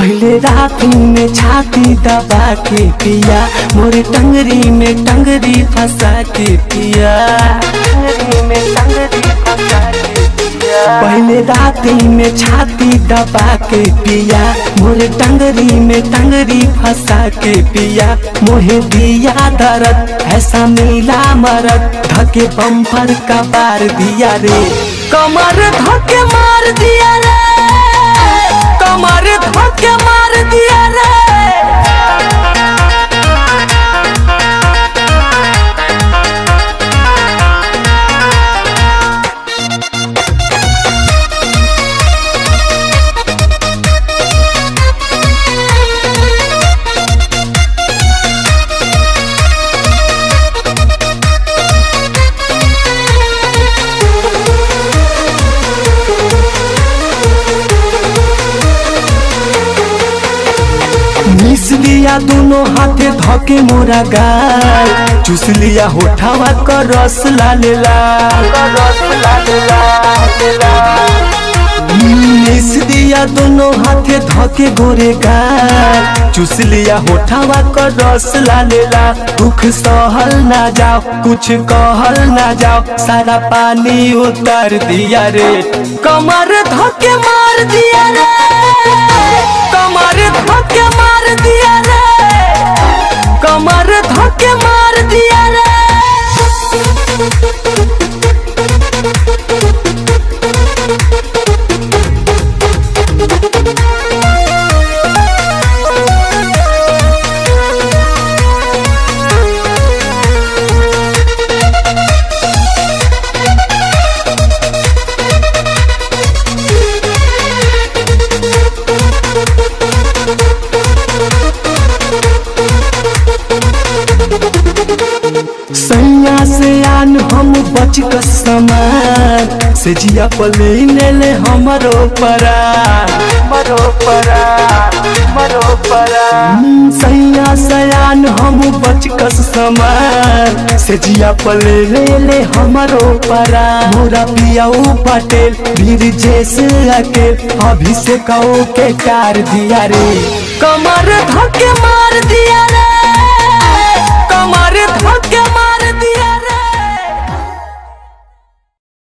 पहले रात में छाती दबा के पिया, मोरे टंगरी में टंगरी फंसा के पिया, टंगरी में टंगरी फंसा के पिया। पहले रात में छाती दबा के पिया, मोरे टंगरी में टंगरी फंसा के पिया। मोहे दिया दर्द ऐसा मिला मरद, धके बम्पर का बार दिया रे, कमर धके मार दिया रे, कमर धके मार दिया रे। मिस लिया दोनों हाथे धके मोरा गाल, चूस लिया होठावा का रस लाल लाल, रस लाल लाल। मिस दिया दोनों हाथे धके गोरे गाल, चूस लिया होठावा का रस लाल लाल। दुख सहल ना जाओ कुछ कहल ना जाओ, सारा पानी उतार दिया रे, कमर धके मार दिया रे, कमर धके मार दिया रे, कमर धके मार दिया रे। सैया से आन हम बच का समान, से जिया पलीने ले हमरो परा, मरो परा, मरो परा। सैया से आन हम बच का समान, से जिया पलीने ले हमरो परा। मोरा पियाऊ पटेल वीर जैसे अकेल, अभिषेक के कार दिया रे, कमर धके मार दिया